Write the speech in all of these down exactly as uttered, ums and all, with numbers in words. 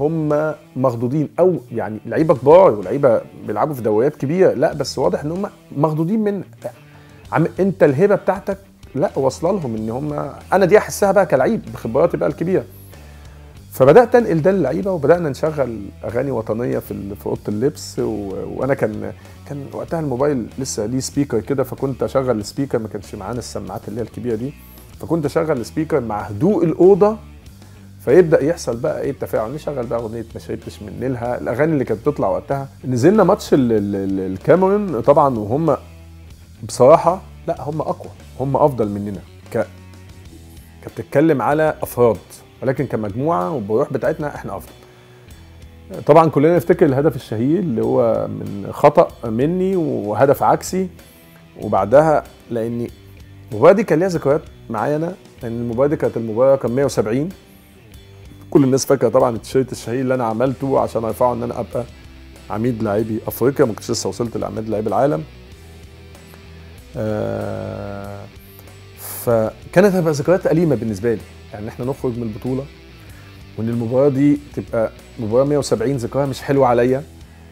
هم مخضوضين، او يعني لعيبه كبار ولعيبه بيلعبوا في دوريات كبيره، لا بس واضح ان هم مخضوضين من عم انت الهبه بتاعتك لا واصله لهم، ان هم انا دي احسها بقى كلعيب بخبراتي بقى الكبيره. فبدات انقل ده للعيبه، وبدانا نشغل اغاني وطنيه في في اوضه اللبس، و... وانا كان كان وقتها الموبايل لسه ليه سبيكر كده، فكنت اشغل السبيكر، ما كانش معانا السماعات اللي هي الكبيره دي، فكنت اشغل السبيكر مع هدوء الاوضه، فيبدا يحصل بقى ايه التفاعل، نشغل بقى اغنيه ما شربتش من نيلها، الاغاني اللي كانت بتطلع وقتها. نزلنا ماتش ال... ال... الكاميرون طبعا، وهم بصراحه لا هم اقوى، هم افضل مننا، ك كانت بتتكلم على افراد، ولكن كمجموعه وبالروح بتاعتنا احنا افضل. طبعا كلنا نفتكر الهدف الشهير اللي هو من خطأ مني وهدف عكسي، وبعدها لاني المباراه دي كان ليها ذكريات معايا انا، لان المباراه دي كانت المباراه كان مية وسبعين، كل الناس فاكره طبعا التيشيرت الشهير اللي انا عملته عشان ارفعه ان انا ابقى عميد لاعبي افريقيا، ما كنتش لسه وصلت لعميد لاعبي العالم. آه فكانت هتبقى ذكريات أليمة بالنسبه لي، يعني احنا نخرج من البطوله وان المباراه دي تبقى مباراه مية وسبعين، ذكرها مش حلوه عليا.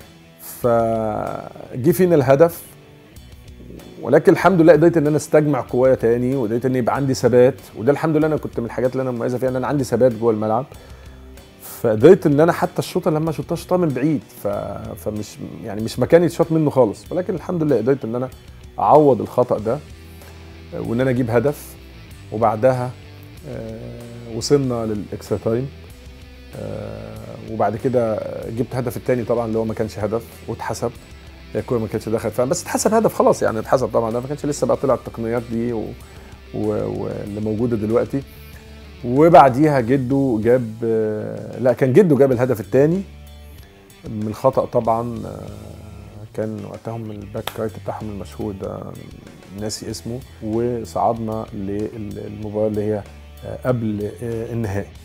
فجي فينا الهدف، ولكن الحمد لله قدرت ان انا استجمع قوايا تاني، وقدرت ان يبقى عندي ثبات، وده الحمد لله انا كنت من الحاجات اللي انا مميزه فيها ان انا عندي ثبات جوه الملعب. فقدرت ان انا حتى الشوطه لما شوطها شوطها من بعيد، ف... فمش يعني مش مكاني تشوط منه خالص، ولكن الحمد لله قدرت ان انا اعوض الخطا ده وان انا اجيب هدف. وبعدها وصلنا للاكسترا تايم، وبعد كده جبت هدف الثاني طبعا اللي هو ما كانش هدف واتحسب، الكوره ما كانتش دخلت فعلا بس اتحسب هدف خلاص، يعني اتحسب طبعا، ده ما كانش لسه بقى طلع التقنيات دي و... و... واللي موجوده دلوقتي. وبعديها جده جاب، لا كان جده جاب الهدف الثاني من الخطأ طبعا، كان وقتها من الباك رايت بتاعهم المشهور ده ناسي اسمه، وصعدنا للمباراه اللي هي قبل النهائي.